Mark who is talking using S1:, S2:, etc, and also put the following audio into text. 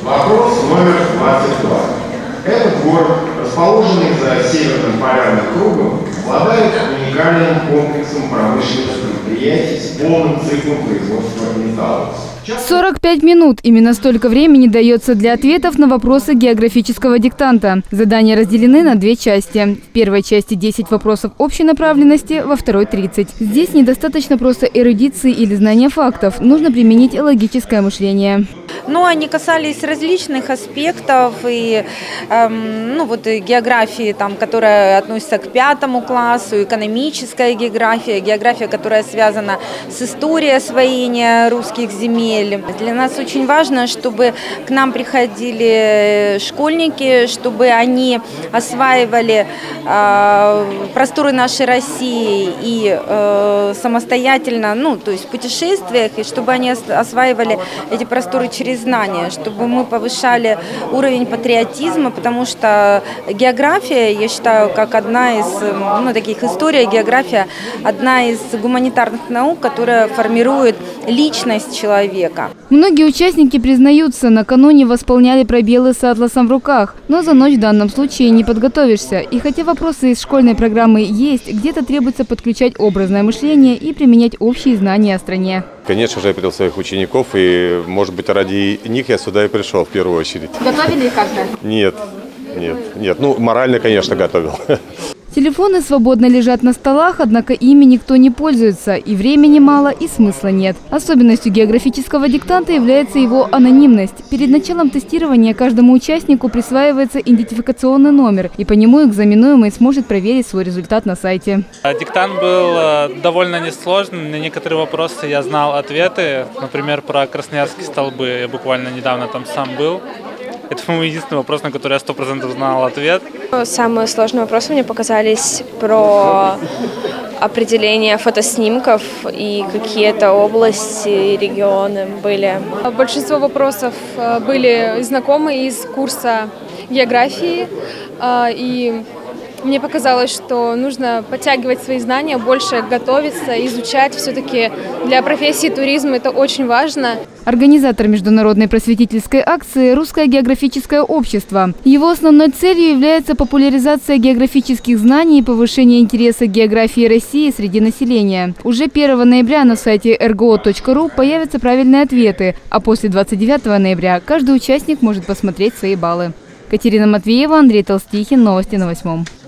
S1: Вопрос номер 22. Этот город, расположенный за северным полярным кругом, обладает уникальным комплексом промышленных предприятий с полным циклом производства металлов.
S2: 45 минут. Именно столько времени дается для ответов на вопросы географического диктанта. Задания разделены на две части. В первой части 10 вопросов общей направленности, во второй 30. Здесь недостаточно просто эрудиции или знания фактов. Нужно применить логическое мышление.
S3: Но они касались различных аспектов и географии, которая относится к 5 классу, экономическая география, география, которая связана с историей освоения русских земель. Для нас очень важно, чтобы к нам приходили школьники, чтобы они осваивали просторы нашей России и самостоятельно, то есть в путешествиях, и чтобы они осваивали эти просторы через знания, чтобы мы повышали уровень патриотизма, потому что география, я считаю, как одна из, история, география, одна из гуманитарных наук, которая формирует личность человека.
S2: Многие участники признаются, накануне восполняли пробелы с атласом в руках, но за ночь в данном случае не подготовишься. И хотя вопросы из школьной программы есть, где-то требуется подключать образное мышление и применять общие знания о стране.
S4: Конечно же, я привел своих учеников, и, может быть, ради них я сюда и пришел в первую очередь.
S2: Готовили их как-то?
S4: Нет. Морально, конечно, готовил.
S2: Телефоны свободно лежат на столах, однако ими никто не пользуется. И времени мало, и смысла нет. Особенностью географического диктанта является его анонимность. Перед началом тестирования каждому участнику присваивается идентификационный номер, и по нему экзаменуемый сможет проверить свой результат на сайте.
S5: Диктант был довольно несложный. На некоторые вопросы я знал ответы. Например, про Красноярские столбы. Я буквально недавно там сам был. Это мой единственный вопрос, на который я 100% знал ответ.
S6: Самые сложные вопросы мне показались про определение фотоснимков и какие-то области и регионы были.
S7: Большинство вопросов были знакомы из курса географии, и мне показалось, что нужно подтягивать свои знания, больше готовиться, изучать. Все-таки для профессии туризм это очень важно.
S2: Организатор международной просветительской акции – Русское географическое общество. Его основной целью является популяризация географических знаний и повышение интереса к географии России среди населения. Уже 1 ноября на сайте rgo.ru появятся правильные ответы, а после 29 ноября каждый участник может посмотреть свои баллы. Катерина Матвеева, Андрей Толстихин. Новости на 8.